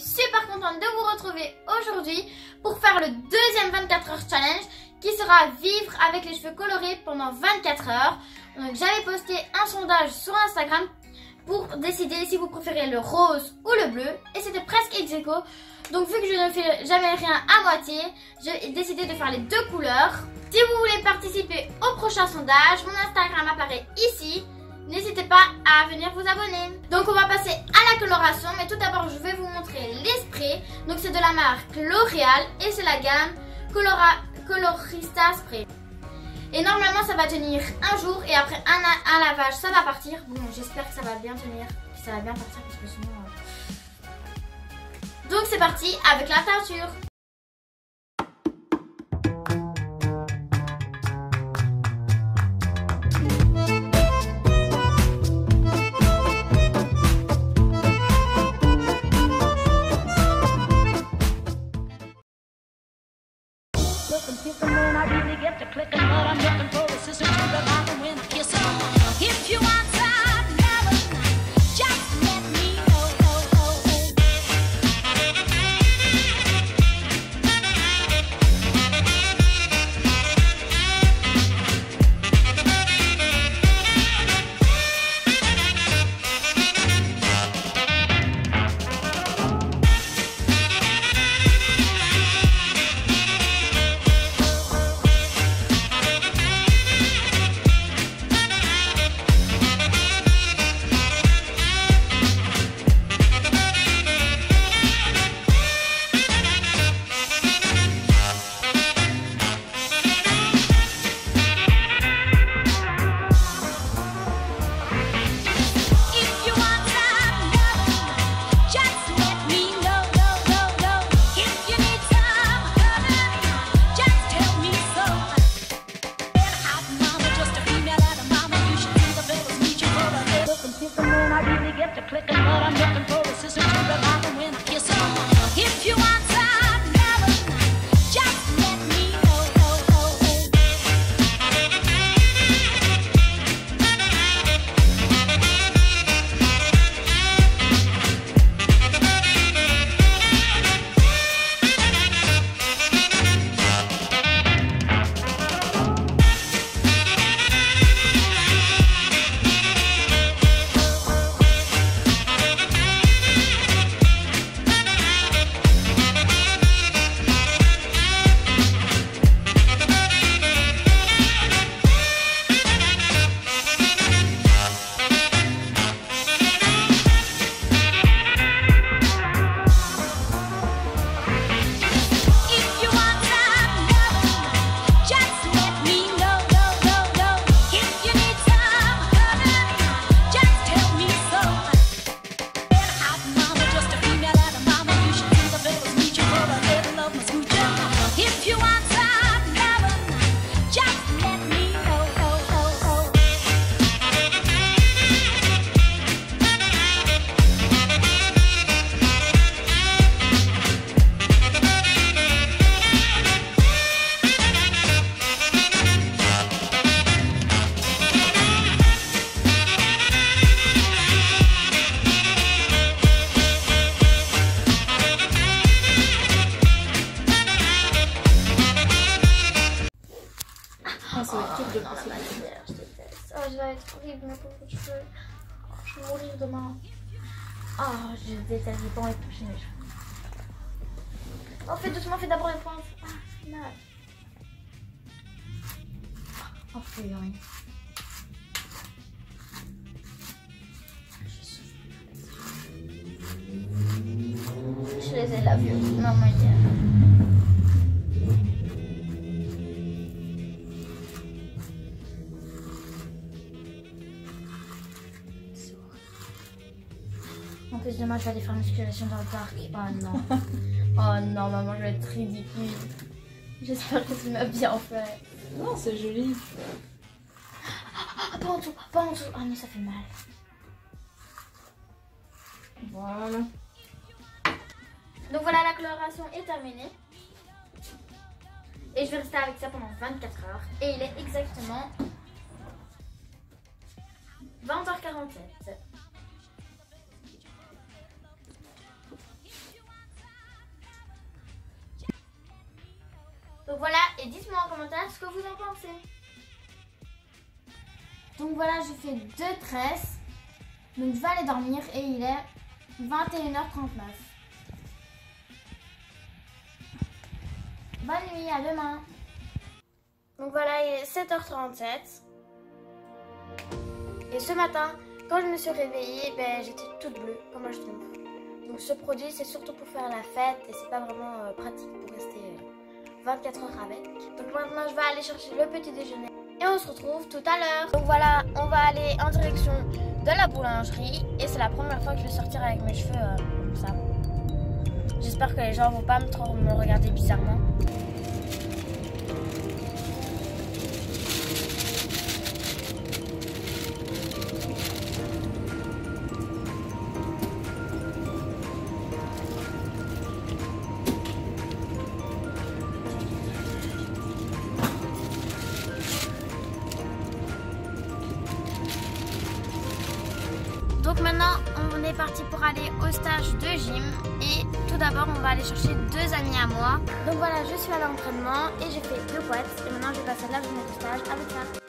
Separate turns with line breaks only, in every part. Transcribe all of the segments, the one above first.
super contente de vous retrouver aujourd'hui pour faire le deuxième 24 heures challenge qui sera vivre avec les cheveux colorés pendant 24 heures. Donc j'avais posté un sondage sur Instagram pour décider si vous préférez le rose ou le bleu et c'était presque ex aequo. Donc vu que je ne fais jamais rien à moitié, j'ai décidé de faire les deux couleurs. Si vous voulez participer au prochain sondage, mon Instagram apparaît ici. N'hésitez pas à venir vous abonner. Donc on va passer à la coloration, mais tout d'abord je vais vous montrer les sprays. Donc c'est de la marque L'Oréal et c'est la gamme Colorista Spray. Et normalement ça va tenir un jour et après un lavage ça va partir. Bon, j'espère que ça va bien tenir, que ça va bien partir parce que sinon... Donc c'est parti avec la teinture. Oh, je vais être horrible, mes pauvres cheveux. Oh, je vais mourir demain. Oh, je déteste, j'ai pas envie de toucher mes cheveux. Oh, fais doucement, fais d'abord les pointes. Ah, c'est mal. Oh, fais rien. Je les ai lavés. Maman, hier. En plus demain je vais aller faire musculation dans le parc. Oh non. Oh non maman, je vais être ridicule. J'espère que tu m'as bien fait.
Non, c'est joli.
Ah, pas en dessous, pas en dessous. Ah non, ça fait mal.
Voilà.
Donc voilà, la coloration est terminée. Et je vais rester avec ça pendant 24 heures. Et il est exactement 20h47. commentaire ce que vous en pensez. Donc voilà, j'ai fait 2 tresses. Donc je vais aller dormir et il est 21h39. Bonne nuit, à demain. Donc voilà, il est 7h37. Et ce matin, quand je me suis réveillée, j'étais toute bleue, comme un schtroumpf. Donc ce produit, c'est surtout pour faire la fête et c'est pas vraiment pratique pour rester 24 heures avec. Donc maintenant, je vais aller chercher le petit déjeuner et on se retrouve tout à l'heure. Donc voilà, on va aller en direction de la boulangerie et c'est la première fois que je vais sortir avec mes cheveux comme ça. J'espère que les gens vont pas me regarder bizarrement. Donc maintenant on est parti pour aller au stage de gym et tout d'abord on va aller chercher 2 amis à moi. Donc voilà, je suis à l'entraînement et j'ai fait 2 boîtes et maintenant je vais passer la journée au stage avec ça.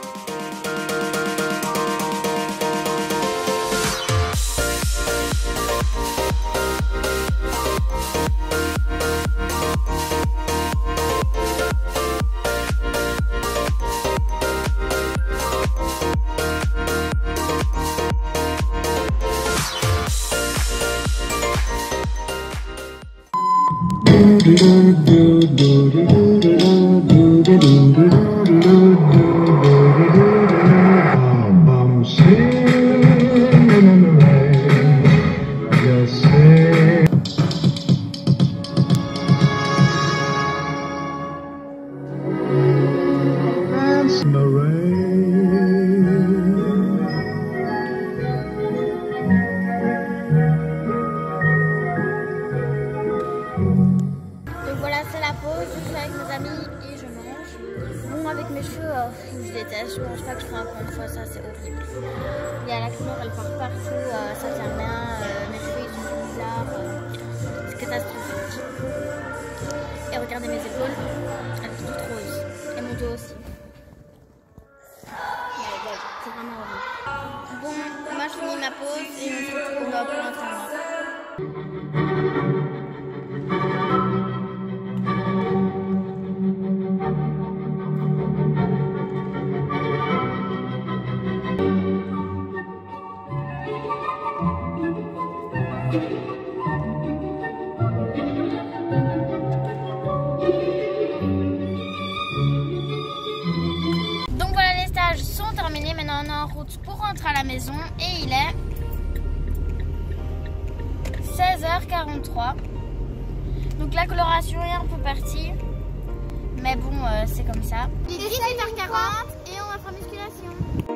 Je suis avec mes amis et je mange. Bon, avec mes cheveux, je déteste. Je mange pas que je ferai encore une fois, ça c'est horrible. Il y a la couleur, elle part partout, ça tient bien. Mes cheveux ils sont tout bizarres. C'est catastrophique. Et regardez mes épaules, elles sont toutes roses. Et mon dos aussi. C'est vraiment horrible. Bon, moi je finis ma pause et on se retrouve pour l'entraînement. Donc voilà, les stages sont terminés. Maintenant on est en route pour rentrer à la maison et il est 16h43. Donc la coloration est un peu partie, mais bon, c'est comme ça. Il est 18h40 et on va faire musculation.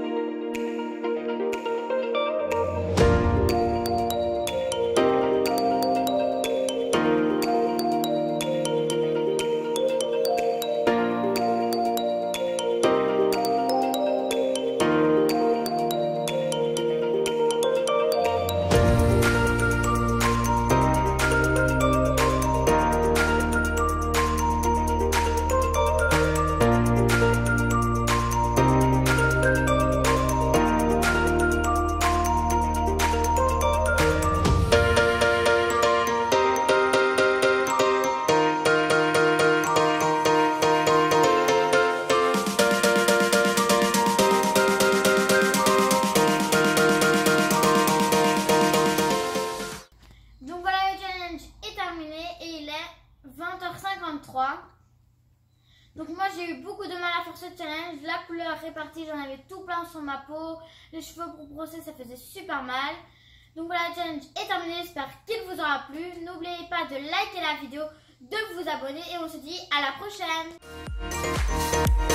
Et il est 20h53. Donc moi j'ai eu beaucoup de mal à faire ce challenge. La couleur répartie, j'en avais tout plein sur ma peau. Les cheveux pour brosser, ça faisait super mal. Donc voilà, le challenge est terminé. J'espère qu'il vous aura plu. N'oubliez pas de liker la vidéo, de vous abonner et on se dit à la prochaine.